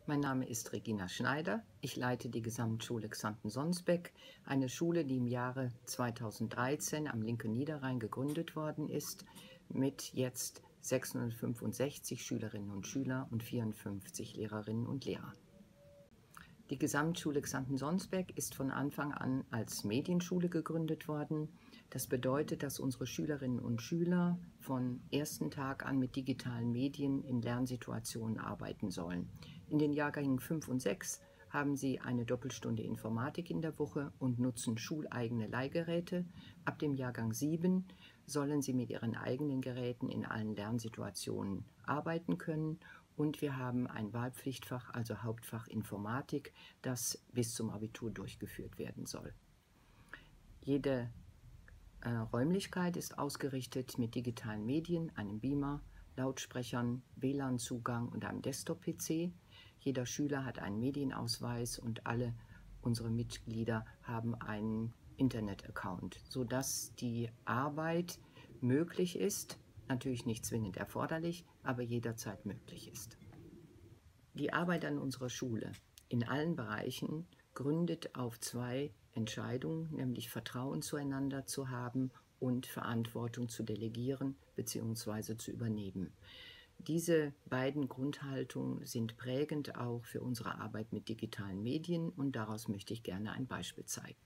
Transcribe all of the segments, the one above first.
Mein Name ist Regina Schneider. Ich leite die Gesamtschule Xanten-Sonsbeck, eine Schule, die im Jahre 2013 am linken Niederrhein gegründet worden ist, mit jetzt 665 Schülerinnen und Schülern und 54 Lehrerinnen und Lehrer. Die Gesamtschule Xanten-Sonsbeck ist von Anfang an als Medienschule gegründet worden. Das bedeutet, dass unsere Schülerinnen und Schüler von ersten Tag an mit digitalen Medien in Lernsituationen arbeiten sollen. In den Jahrgängen 5 und 6 haben sie eine Doppelstunde Informatik in der Woche und nutzen schuleigene Leihgeräte. Ab dem Jahrgang 7 sollen sie mit ihren eigenen Geräten in allen Lernsituationen arbeiten können. Und wir haben ein Wahlpflichtfach, also Hauptfach Informatik, das bis zum Abitur durchgeführt werden soll. Jede Räumlichkeit ist ausgerichtet mit digitalen Medien, einem Beamer, Lautsprechern, WLAN-Zugang und einem Desktop-PC. Jeder Schüler hat einen Medienausweis und alle unsere Mitglieder haben einen Internet-Account, sodass die Arbeit möglich ist, natürlich nicht zwingend erforderlich, aber jederzeit möglich ist. Die Arbeit an unserer Schule in allen Bereichen gründet auf zwei Entscheidungen, nämlich Vertrauen zueinander zu haben und Verantwortung zu delegieren bzw. zu übernehmen. Diese beiden Grundhaltungen sind prägend auch für unsere Arbeit mit digitalen Medien und daraus möchte ich gerne ein Beispiel zeigen.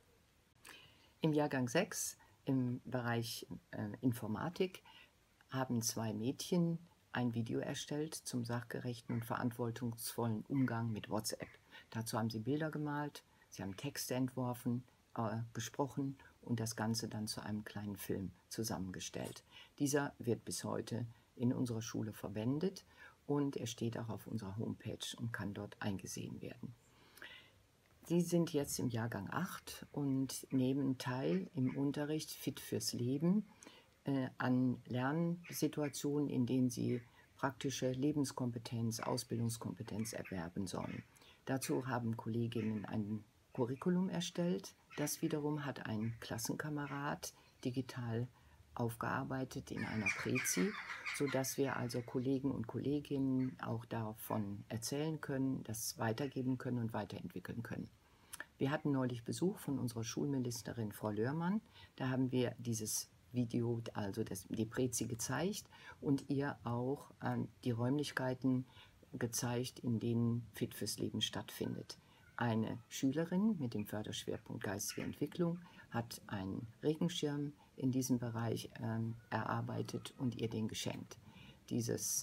Im Jahrgang 6 im Bereich Informatik haben zwei Mädchen ein Video erstellt zum sachgerechten und verantwortungsvollen Umgang mit WhatsApp. Dazu haben sie Bilder gemalt, sie haben Texte entworfen, gesprochen und das Ganze dann zu einem kleinen Film zusammengestellt. Dieser wird bis heute in unserer Schule verwendet und er steht auch auf unserer Homepage und kann dort eingesehen werden. Sie sind jetzt im Jahrgang 8 und nehmen teil im Unterricht Fit fürs Leben an Lernsituationen, in denen sie praktische Lebenskompetenz, Ausbildungskompetenz erwerben sollen. Dazu haben Kolleginnen ein Curriculum erstellt. Das wiederum hat ein Klassenkamerad digital aufgearbeitet in einer Prezi, sodass wir also Kollegen und Kolleginnen auch davon erzählen können, das weitergeben können und weiterentwickeln können. Wir hatten neulich Besuch von unserer Schulministerin Frau Löhrmann. Da haben wir dieses Video, also die Prezi gezeigt und ihr auch die Räumlichkeiten gezeigt, in denen Fit fürs Leben stattfindet. Eine Schülerin mit dem Förderschwerpunkt geistige Entwicklung hat einen Regenschirm in diesem Bereich erarbeitet und ihr den geschenkt. Dieses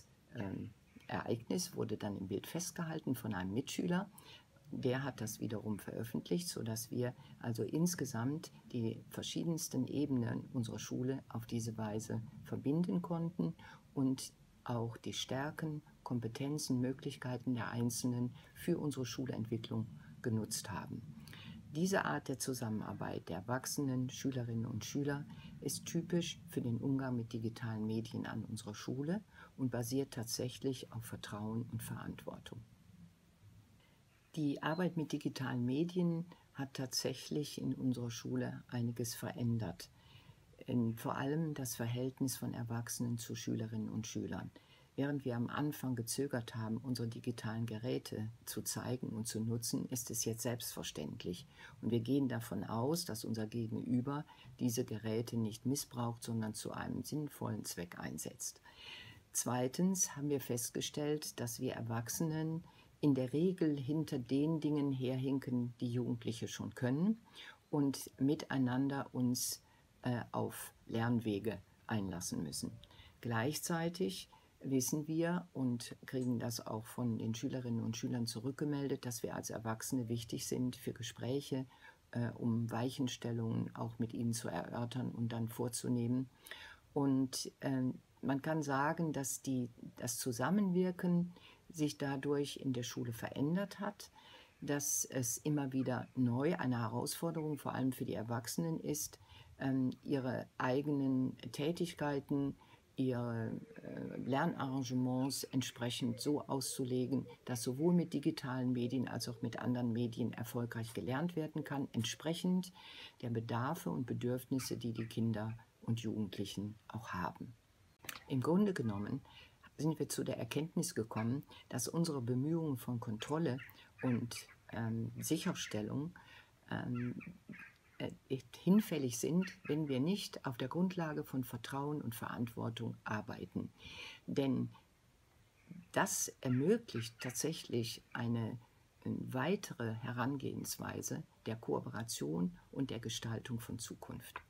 Ereignis wurde dann im Bild festgehalten von einem Mitschüler. Der hat das wiederum veröffentlicht, sodass wir also insgesamt die verschiedensten Ebenen unserer Schule auf diese Weise verbinden konnten und auch die Stärken, Kompetenzen, Möglichkeiten der Einzelnen für unsere Schulentwicklung genutzt haben. Diese Art der Zusammenarbeit der erwachsenen Schülerinnen und Schüler ist typisch für den Umgang mit digitalen Medien an unserer Schule und basiert tatsächlich auf Vertrauen und Verantwortung. Die Arbeit mit digitalen Medien hat tatsächlich in unserer Schule einiges verändert. Vor allem das Verhältnis von Erwachsenen zu Schülerinnen und Schülern. Während wir am Anfang gezögert haben, unsere digitalen Geräte zu zeigen und zu nutzen, ist es jetzt selbstverständlich. Und wir gehen davon aus, dass unser Gegenüber diese Geräte nicht missbraucht, sondern zu einem sinnvollen Zweck einsetzt. Zweitens haben wir festgestellt, dass wir Erwachsenen in der Regel hinter den Dingen herhinken, die Jugendliche schon können und miteinander uns auf Lernwege einlassen müssen. Gleichzeitig wissen wir und kriegen das auch von den Schülerinnen und Schülern zurückgemeldet, dass wir als Erwachsene wichtig sind für Gespräche, um Weichenstellungen auch mit ihnen zu erörtern und dann vorzunehmen. Und man kann sagen, dass das Zusammenwirken sich dadurch in der Schule verändert hat, dass es immer wieder neu eine Herausforderung, vor allem für die Erwachsenen ist, ihre eigenen Tätigkeiten, ihre Lernarrangements entsprechend so auszulegen, dass sowohl mit digitalen Medien als auch mit anderen Medien erfolgreich gelernt werden kann, entsprechend der Bedarfe und Bedürfnisse, die die Kinder und Jugendlichen auch haben. Im Grunde genommen sind wir zu der Erkenntnis gekommen, dass unsere Bemühungen von Kontrolle und Sicherstellung hinfällig sind, wenn wir nicht auf der Grundlage von Vertrauen und Verantwortung arbeiten. Denn das ermöglicht tatsächlich eine weitere Herangehensweise der Kooperation und der Gestaltung von Zukunft.